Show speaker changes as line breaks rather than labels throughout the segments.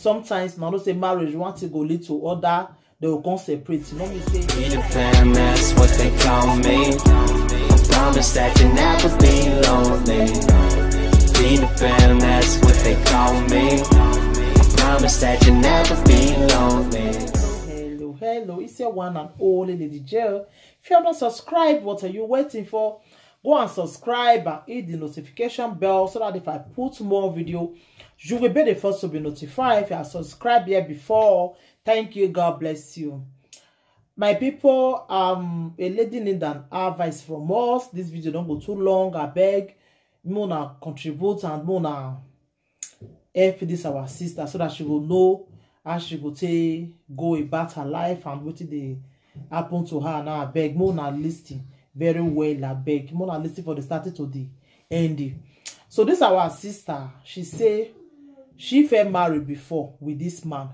sometimes now say marriage want to go lead to other, they will come separate. You know me say
Peter Pan, that's what they call me. I promise that you never be lonely. Peter Pan, that's what they call me. I promise that you never be lonely.
Hello, it's your one and only Lady Jel. If you have not subscribed, what are you waiting for? Go and subscribe and hit the notification bell so that if I put more video, you will be the first to be notified. If you have subscribed here before, thank you. God bless you. My people, a lady need an advice from us. This video don't go too long. I beg, Mona contribute and Mona help this our sister so that she will know how she go take go about her life and what they happen to her. Now I beg Mona listening very well. I beg Mona listening for the starting to the ending. So this our sister, she say she felt married before with this man.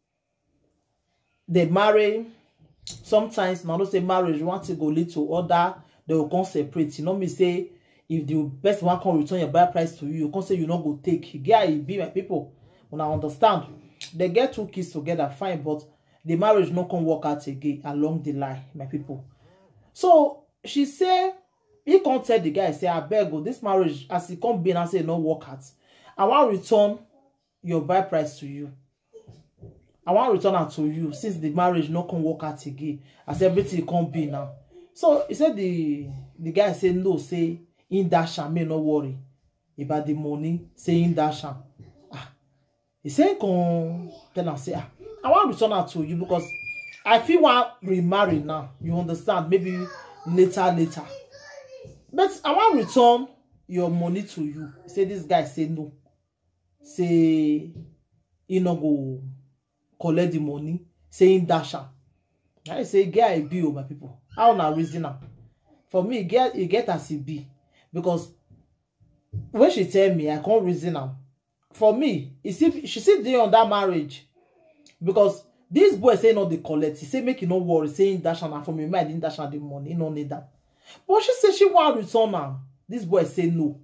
They marry. Sometimes now don't say marriage want to go lead to other, they will come separate. You know me say if the best one can return your buy price to you, you can say you not go take. Yeah, it be my people. When I understand, they get 2 kids together, fine, but the marriage not can work out again along the line, my people. So she say he can't tell the guy, say I beg go this marriage as he come be and say no work out. I want return your buy price to you. I want to return it to you since the marriage not can work out again as everything can't be now. So he said the guy said no, say in Dasha may not worry about the money, say in Dasha. He said come tell him say I want to return it to you because I feel want remarry now. You understand? Maybe later. But I want to return your money to you. Say this guy say no. Say he no go collect the money, saying Dasha. I say get a bill, my people. How na reason now? For me, it get as it be. Because when she tell me, I can't reason now. For me, she sit there on that marriage. Because this boy say not the collect. He say make you no worry, saying Dasha now for me. I didn't Dasha the money, he no need that. But she say she want return now. This boy say no.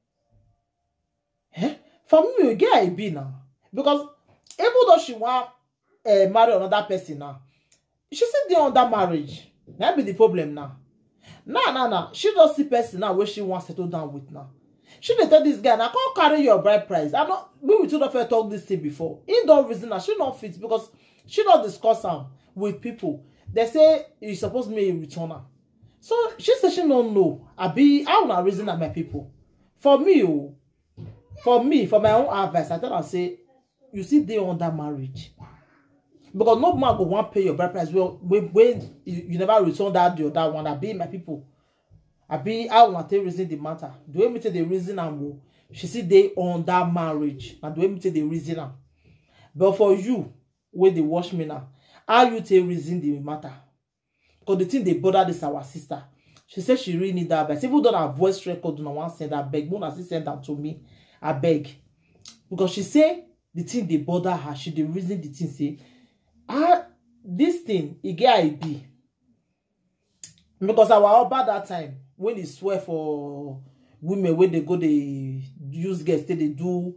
Eh? For me, we get a bill now. Because even though she want marry another person now, she sit there on that marriage. That be the problem now. Nah. She just see person now where she wants to settle down with now. She dey tell this guy, I can't carry your bride price. I don't. We with you don't talk this thing before. In don't reason now, she not fit because she don't discuss them with people. They say you supposed me return her. So she said she don't know. I be how na reason at my people. For me, for my own advice, I tell her say you sit there on that marriage. Because no man go want pay your bride price when you never return that the other one. I be my people. I be I want to reason the matter. Do we tell the reason and she see they on that marriage. And do we tell the reason? But for you, where they watch me now, how you tell reason the matter? Because the thing they bother this our sister. She said she really need that advice. Even though her voice record no one send that beg, Mona send that to me. I beg. Because she say the thing they bother her, she the reason the thing say this thing it get I be because our about that time when he swear for women when they go they use guests they do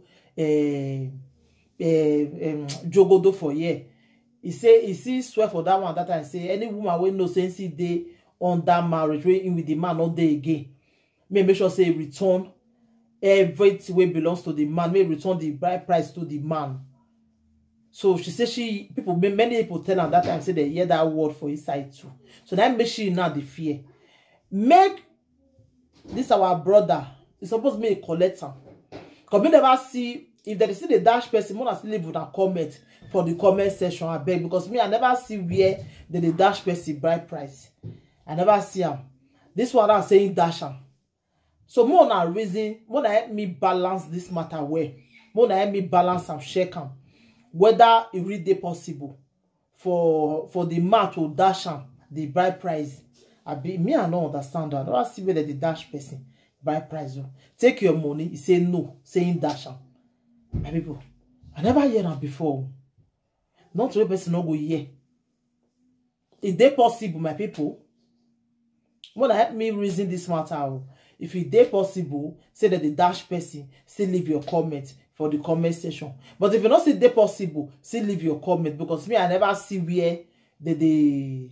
jogodo for year. He say he see swear for that one that time say any woman when no sense they on that marriage when in with the man not there again. May make sure say return everything way belongs to the man. May return the bride price to the man. So she said many people tell her that time say they hear that word for his side too. So that makes she not the fear. Make this our brother. It's supposed to be a collector. Because we never see if they see the dash person, Mona still leave with a comment for the comment section. I beg because me I never see where the dash person bride price. I never see him. This one I'm saying dash him. So Mona reason, Mona help me balance this matter where Mona help me balance and shake him. Whether it really possible for the man to dash the bride price. I don't understand that. I don't see whether the dash person bride price. Take your money. He say no, saying dash. My people, I never hear that before. Not to a person no go hear. Is it possible, my people? Wanna help me reason this matter? If it is possible, say that the dash person still leave your comment for the comment section. But if you not see they possible, still leave your comment, because me, I never see where the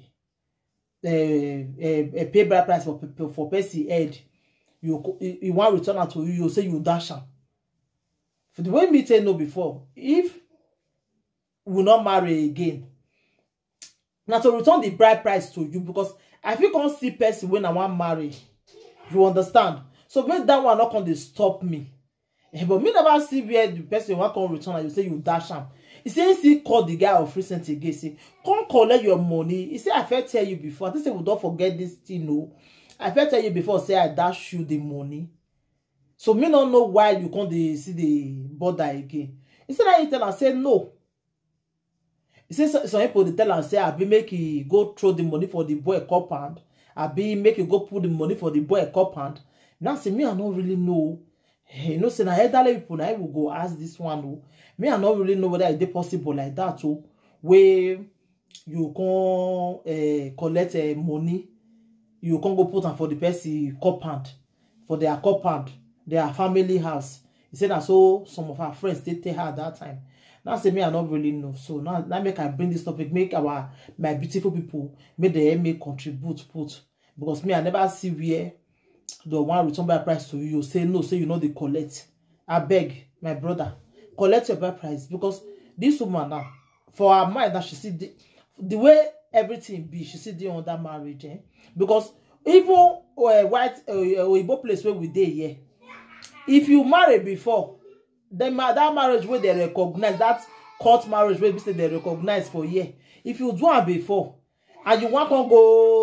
pay bride price for person head. You want return it to you, you say you dash am. For the way me tell no before, if we not marry again, now to return the bride price to you, because if you can't see person when I want marry, you understand? So make that one not going to stop me. But me never see where the person want to return and you say you dash am. He says he called the guy of recent again, say, come collect your money. He said, I first tell you before. I think say we don't forget this thing, no. I first tell you before, say I dash you the money. So me don't know why you can't see the border again. He said that he tell and say no. He said some people they tell and say I be make he go throw the money for the boy compound. I be make you go put the money for the boy compound. Now say me I don't really know. You know, say na elderly people now will go ask this one. Oh. Me I don't really know whether it's possible like that. Oh, where you can collect money. You can go put them for the person compound, for their compound, their family house. He said that so some of our friends they tell her at that time. Now say me I don't really know. So now make I bring this topic, make my beautiful people, make the make contribute put, because me I never see where the one return by price to you. You say no, say you know they collect. I beg my brother, collect your buy price, because this woman now, for her mind that she see the way everything be, she see the under marriage, eh? Because even white Igbo place where we dey here, if you marry before, then that marriage where they recognize, that court marriage where they recognize for year, if you do it before and you want to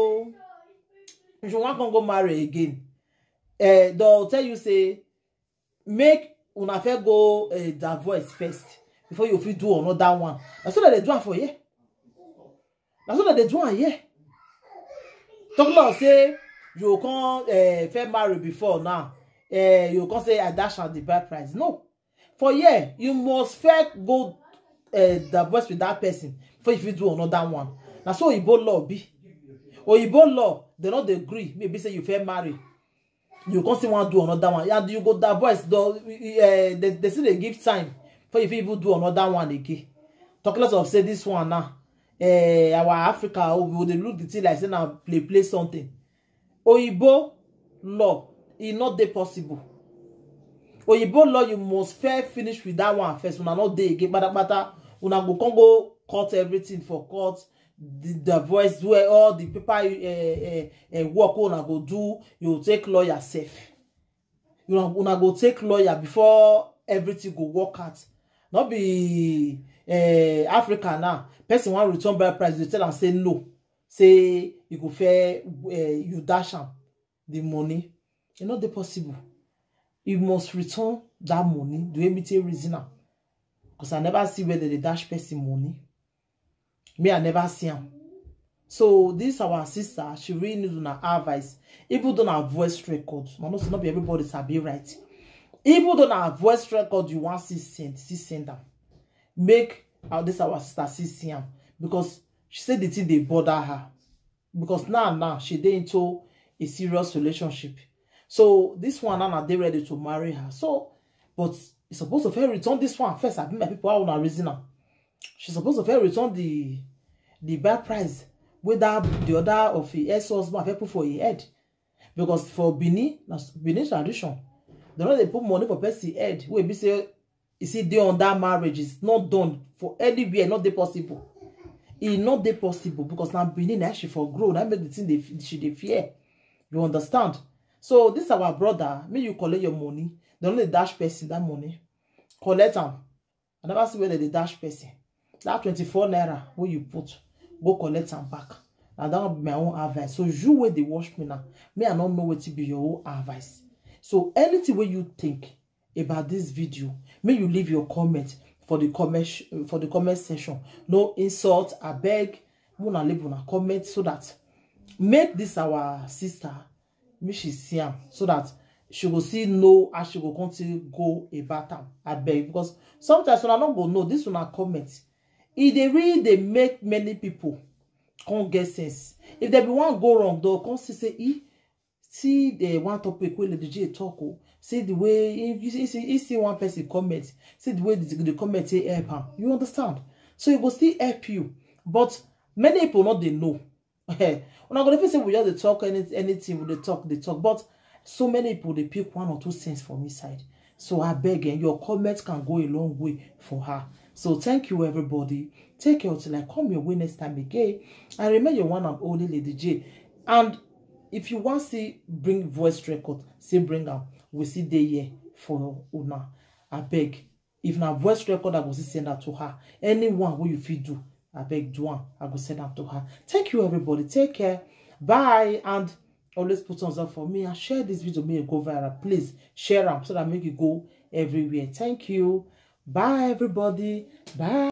go marry again, they'll tell you say make una first go divorce first before you fit do another one. That's what they do it for you. That's what they do it here. Talk about say you can't fair marry before now. You can't say I dash at the bad price. No. For yeah, you must first go divorce with that person before if you do another one. That's what Igbo law be. Or Igbo law, they not agree. Maybe say you fair marry. You can't say want to do another one. And you go divorce. They say they give time for if you do another one again. Talk less of say this one now. Our Africa, we they look the thing like say now play something. Oyibo law, it not dey possible. Oyibo law, you must fair finish with that one first. Una not dey again, but una go court everything for court. The voice where all the paper work una go do. You take lawyer safe. Una go take lawyer before everything go work out. Not be Africa now. Person want return by price, you tell and say no. Say you go fair you dash am the money. It's not possible. You must return that money. Do you reason? Because I never see whether they dash person money. Me, I never see him. So this our sister, she really needs to advice. Even though our voice record, not be everybody sabi right. Even though our voice record, you want to send them. Make this our sister see him, because she said the thing they bother her. Because now she dey into a serious relationship. So this one now they ready to marry her. So, but it's supposed to fair return this one first. I think my people are on a reason now. She's supposed to fair return the bad price without the other of the ex-husband put for her head. Because for Benin tradition, they know they put money for person head. We be say you see they on that marriage is not done for anywhere, not possible. It's not possible because now Benin actually for grown. I make the thing they fear. You understand? So this is our brother. May you collect your money. They only dash person that money. Collect them. I never see whether they dash person. That 24 naira where you put, go collect them back. And that will be my own advice. So you where they watch me now, me I don't know what to be your own advice. So anything where you think about this video, may you leave your comment for the comment section. No insult. I beg, wanna leave una comment so that make this our sister, me she see him, so that she will see know as she will continue go about them. I beg, because sometimes when I don't go know this one comment. If they really they make many people can't get sense. If they be one go wrong, they'll come say, see the one topic where Lady J talk, see the way if you see one person comment, see the way the comment say help her. You understand? So it will still help you. But many people not they know. When I'm gonna say we just talk anything with they talk, but so many people they pick 1 or 2 cents from his side. So I beg, and your comments can go a long way for her. So thank you, everybody. Take care until I come your way next time again. I remember your one and only Lady J. And if you want to bring voice record, say bring them. We see day here for Una. I beg. If na voice record, I will send that to her. Anyone who you feel do, I beg do one. I will send that to her. Thank you, everybody. Take care. Bye. And always put thumbs up for me and share this video. Make it go viral. Please share them so that make it go everywhere. Thank you. Bye, everybody. Bye.